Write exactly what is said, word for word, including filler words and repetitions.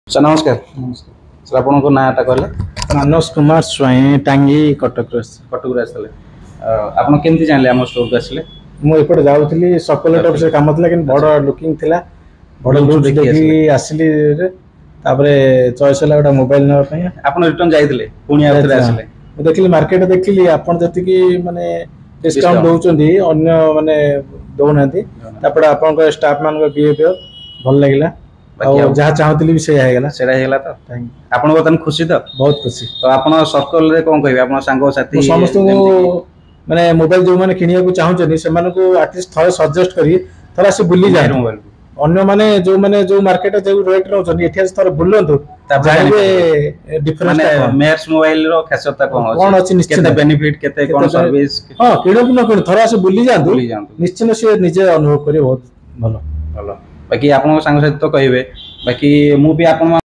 Sir नमस्कार। Sir आपन को नाटा कहले मानस कुमार स्वाई टांगी कटक कटक आसले आपन केमती जानले हम स्टोर को आसले मु एपटे जाउथली चॉकलेट ऑफिस काम थला किन बड़ लुकिंग थिला बड़ लुक देखि आसली तापरे चॉइस होला गोटा मोबाइल न पय आपन रिटर्न जाइथिले पुणी आउथले आसले मु देखली मार्केट देखली आपन जति की माने डिस्काउंट दोउचंदी अन्य माने दोउनांती तापरे आपन को स्टाफ मान को बिहेवियर भल लागिला और जहाँ चाहतली भी से आएगा सेरा हेला तो आपन बतन खुशी तो बहुत खुशी तो आपन सर्कल रे कोन कहबे आपन संग साथी समस्त को माने मोबाइल जो माने किनिया को चाहउचनी से माने को एटलीस्ट थोड़ा सजेस्ट करी थोड़ा से बुली जाए मोबाइल अन्य माने जो माने जो मार्केट जो रेट रहउचनी एठी थोड़ा बुलंतु जानिबे डिफरेंस माने मेयर्स मोबाइल रो खासियत कोन कोन अछि निश्चित केते बेनिफिट केते कोन सर्विस हां किडो न कोन थोड़ा से बुली जांतु निश्चित से निजे अनुभव करी बहुत भलो भलो बाकी आपन संग साथी तो कहबे बाकी मु भी आपन